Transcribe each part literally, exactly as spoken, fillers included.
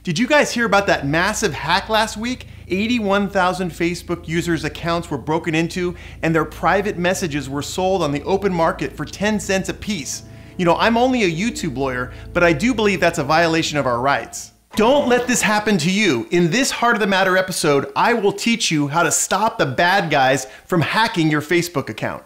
Did you guys hear about that massive hack last week? eighty-one thousand Facebook users' accounts were broken into and their private messages were sold on the open market for ten cents a piece. You know, I'm only a YouTube lawyer, but I do believe that's a violation of our rights. Don't let this happen to you. In this Heart of the Matter episode, I will teach you how to stop the bad guys from hacking your Facebook account.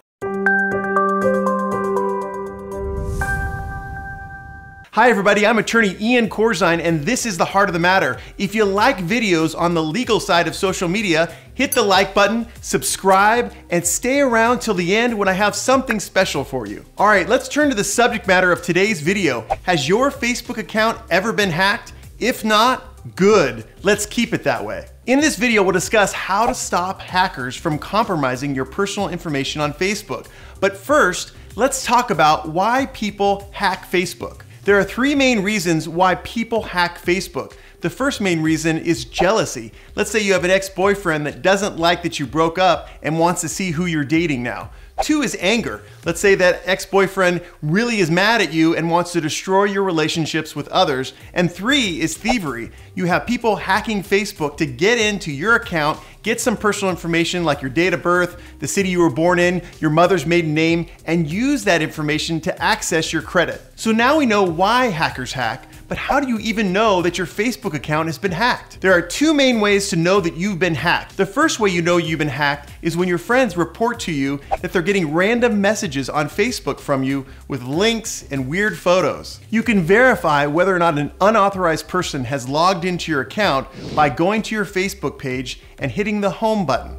Hi everybody, I'm attorney Ian Corzine and this is the Heart of the Matter. If you like videos on the legal side of social media, hit the like button, subscribe, and stay around till the end when I have something special for you. All right, let's turn to the subject matter of today's video. Has your Facebook account ever been hacked? If not, good. Let's keep it that way. In this video, we'll discuss how to stop hackers from compromising your personal information on Facebook. But first, let's talk about why people hack Facebook. There are three main reasons why people hack Facebook. The first main reason is jealousy. Let's say you have an ex-boyfriend that doesn't like that you broke up and wants to see who you're dating now. Two is anger. Let's say that ex-boyfriend really is mad at you and wants to destroy your relationships with others. And three is thievery. You have people hacking Facebook to get into your account, get some personal information like your date of birth, the city you were born in, your mother's maiden name, and use that information to access your credit. So now we know why hackers hack, but how do you even know that your Facebook account has been hacked? There are two main ways to know that you've been hacked. The first way you know you've been hacked is when your friends report to you that they're getting random messages on Facebook from you with links and weird photos. You can verify whether or not an unauthorized person has logged into your account by going to your Facebook page and hitting the home button.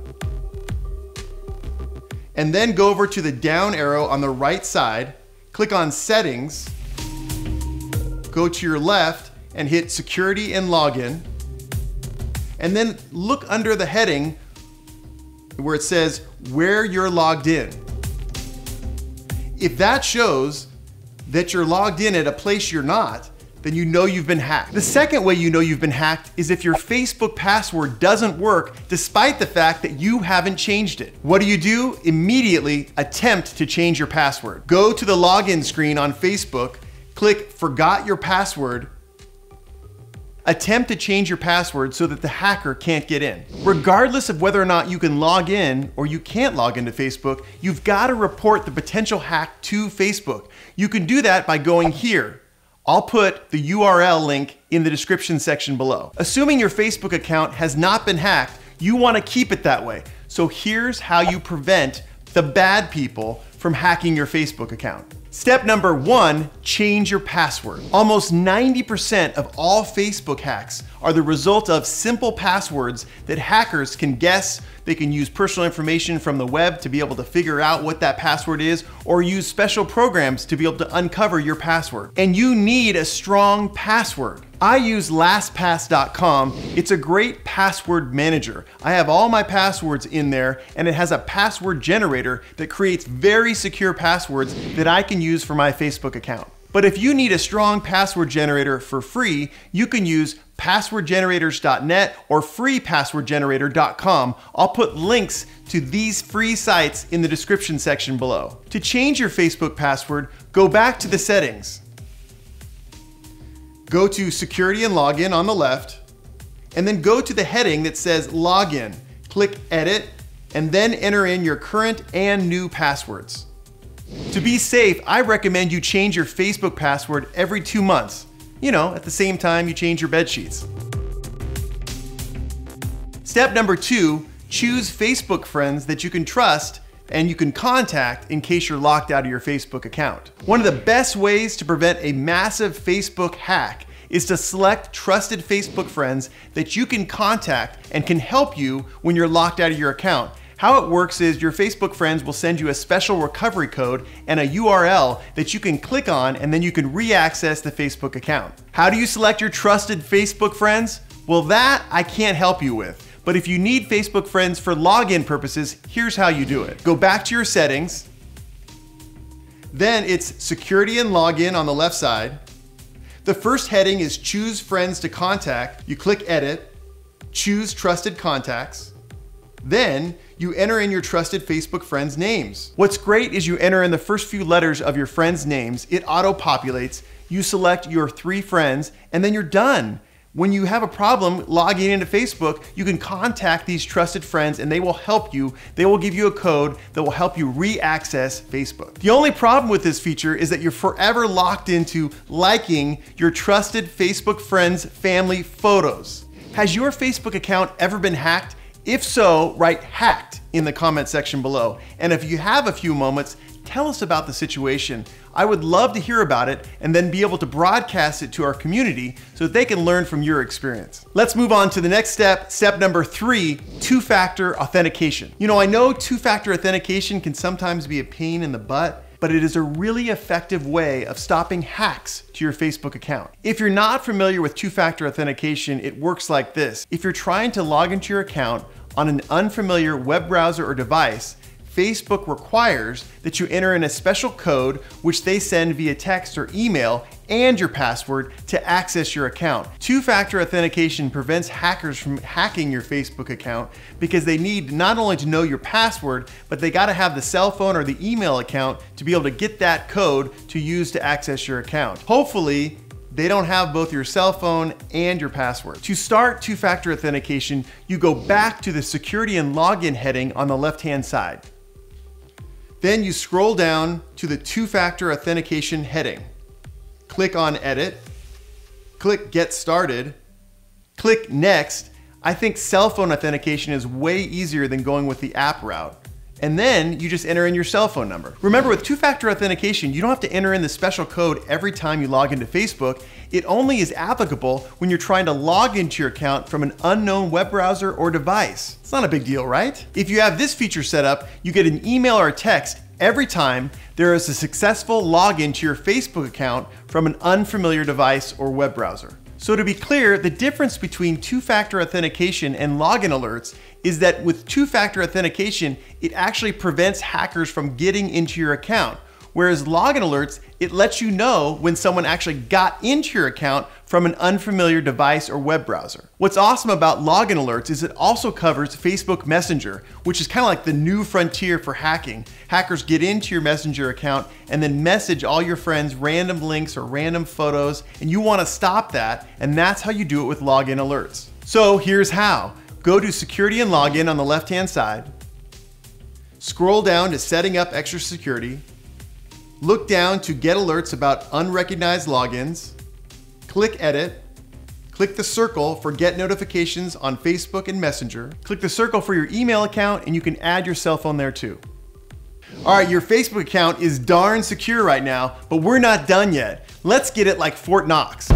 And then go over to the down arrow on the right side, click on settings, go to your left and hit security and login. And then look under the heading where it says where you're logged in. If that shows that you're logged in at a place you're not, then you know you've been hacked. The second way you know you've been hacked is if your Facebook password doesn't work despite the fact that you haven't changed it. What do you do? Immediately attempt to change your password. Go to the login screen on Facebook, click Forgot Your Password, attempt to change your password so that the hacker can't get in. Regardless of whether or not you can log in or you can't log into Facebook, you've got to report the potential hack to Facebook. You can do that by going here. I'll put the U R L link in the description section below. Assuming your Facebook account has not been hacked, you want to keep it that way. So here's how you prevent the bad people from hacking your Facebook account. Step number one, change your password. Almost ninety percent of all Facebook hacks are the result of simple passwords that hackers can guess. They can use personal information from the web to be able to figure out what that password is, or use special programs to be able to uncover your password. And you need a strong password. I use LastPass dot com. It's a great password manager. I have all my passwords in there and it has a password generator that creates very secure passwords that I can use for my Facebook account. But if you need a strong password generator for free, you can use password generators dot net or free password generator dot com. I'll put links to these free sites in the description section below. To change your Facebook password, go back to the settings. Go to security and login on the left, and then go to the heading that says login. Click edit, and then enter in your current and new passwords. To be safe, I recommend you change your Facebook password every two months. You know, at the same time you change your bed sheets. Step number two, choose Facebook friends that you can trust and you can contact in case you're locked out of your Facebook account. One of the best ways to prevent a massive Facebook hack is to select trusted Facebook friends that you can contact and can help you when you're locked out of your account. How it works is your Facebook friends will send you a special recovery code and a U R L that you can click on, and then you can re-access the Facebook account. How do you select your trusted Facebook friends? Well, that I can't help you with. But if you need Facebook friends for login purposes, here's how you do it. Go back to your settings. Then it's security and login on the left side. The first heading is choose friends to contact. You click edit, choose trusted contacts. Then you enter in your trusted Facebook friends' names. What's great is you enter in the first few letters of your friends' names, it auto-populates, you select your three friends, and then you're done. When you have a problem logging into Facebook, you can contact these trusted friends and they will help you. They will give you a code that will help you re-access Facebook. The only problem with this feature is that you're forever locked into liking your trusted Facebook friends' family photos. Has your Facebook account ever been hacked? If so, write hacked in the comment section below. And if you have a few moments, tell us about the situation. I would love to hear about it and then be able to broadcast it to our community so that they can learn from your experience. Let's move on to the next step, step number three, two-factor authentication. You know, I know two-factor authentication can sometimes be a pain in the butt, but it is a really effective way of stopping hacks to your Facebook account. If you're not familiar with two-factor authentication, it works like this. If you're trying to log into your account on an unfamiliar web browser or device, Facebook requires that you enter in a special code which they send via text or email and your password to access your account. Two-factor authentication prevents hackers from hacking your Facebook account because they need not only to know your password, but they gotta have the cell phone or the email account to be able to get that code to use to access your account. Hopefully, they don't have both your cell phone and your password. To start two-factor authentication, you go back to the security and login heading on the left-hand side. Then you scroll down to the two-factor authentication heading. Click on Edit, click Get Started, click Next. I think cell phone authentication is way easier than going with the app route. And then you just enter in your cell phone number. Remember, with two-factor authentication, you don't have to enter in the special code every time you log into Facebook. It only is applicable when you're trying to log into your account from an unknown web browser or device. It's not a big deal, right? If you have this feature set up, you get an email or a text every time there is a successful login to your Facebook account from an unfamiliar device or web browser. So to be clear, the difference between two-factor authentication and login alerts is that with two-factor authentication, it actually prevents hackers from getting into your account. Whereas login alerts, it lets you know when someone actually got into your account from an unfamiliar device or web browser. What's awesome about login alerts is it also covers Facebook Messenger, which is kind of like the new frontier for hacking. Hackers get into your Messenger account and then message all your friends random links or random photos, and you want to stop that, and that's how you do it with login alerts. So here's how. Go to Security and Login on the left-hand side, scroll down to Setting Up Extra Security, look down to Get Alerts about unrecognized logins, click Edit, click the circle for Get Notifications on Facebook and Messenger, click the circle for your email account, and you can add your cell phone there too. All right, your Facebook account is darn secure right now, but we're not done yet. Let's get it like Fort Knox.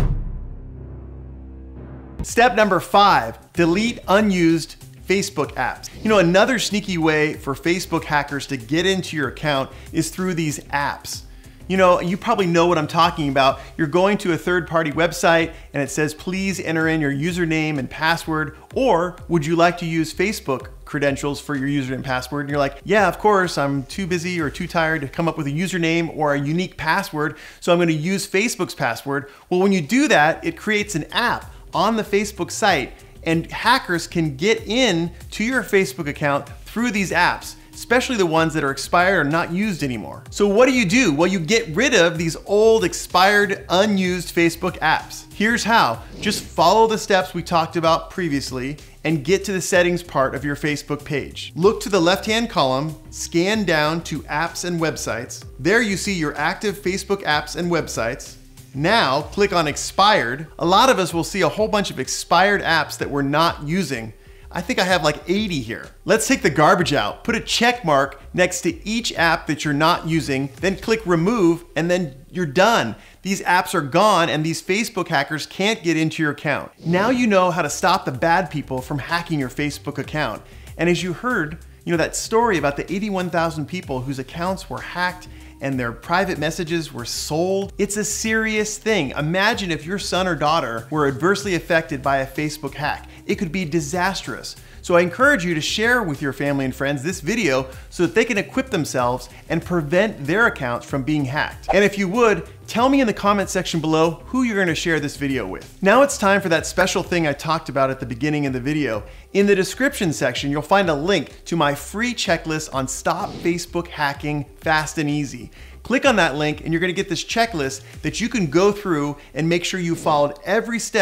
Step number five, delete unused Facebook apps. You know, another sneaky way for Facebook hackers to get into your account is through these apps. You know, you probably know what I'm talking about. You're going to a third-party website and it says, please enter in your username and password, or would you like to use Facebook credentials for your username and password? And you're like, yeah, of course, I'm too busy or too tired to come up with a username or a unique password, so I'm gonna use Facebook's password. Well, when you do that, it creates an app on the Facebook site, and hackers can get in to your Facebook account through these apps, especially the ones that are expired or not used anymore. So what do you do? Well, you get rid of these old, expired, unused Facebook apps. Here's how. Just follow the steps we talked about previously and get to the settings part of your Facebook page. Look to the left-hand column, scan down to Apps and Websites. There you see your active Facebook apps and websites. Now, click on Expired. A lot of us will see a whole bunch of expired apps that we're not using. I think I have like eighty here. Let's take the garbage out. Put a check mark next to each app that you're not using, then click Remove, and then you're done. These apps are gone and these Facebook hackers can't get into your account. Now you know how to stop the bad people from hacking your Facebook account. And as you heard, you know that story about the eighty-one thousand people whose accounts were hacked and their private messages were sold. It's a serious thing. Imagine if your son or daughter were adversely affected by a Facebook hack. It could be disastrous. So I encourage you to share with your family and friends this video so that they can equip themselves and prevent their accounts from being hacked. And if you would, tell me in the comment section below who you're gonna share this video with. Now it's time for that special thing I talked about at the beginning of the video. In the description section, you'll find a link to my free checklist on Stop Facebook Hacking Fast and Easy. Click on that link and you're gonna get this checklist that you can go through and make sure you followed every step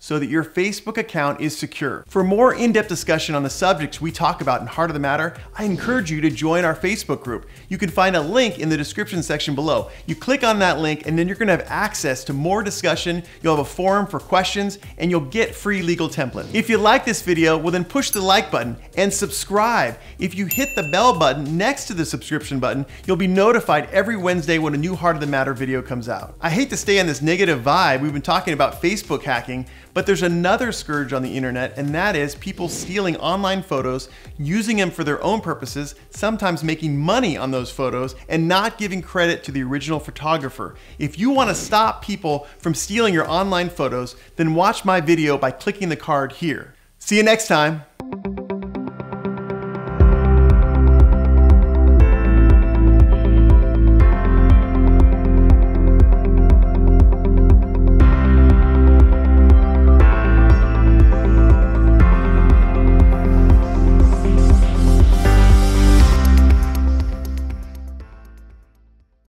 so that your Facebook account is secure. For more in-depth discussion on the subjects we talk about in Heart of the Matter, I encourage you to join our Facebook group. You can find a link in the description section below. You click on that link and then you're gonna have access to more discussion, you'll have a forum for questions, and you'll get free legal templates. If you like this video, well then push the like button and subscribe. If you hit the bell button next to the subscription button, you'll be notified every Wednesday when a new Heart of the Matter video comes out. I hate to stay on this negative vibe, we've been talking about Facebook hacking, but there's another scourge on the internet, and that is people stealing online photos, using them for their own purposes, sometimes making money on those photos, and not giving credit to the original photographer. If you want to stop people from stealing your online photos, then watch my video by clicking the card here. See you next time.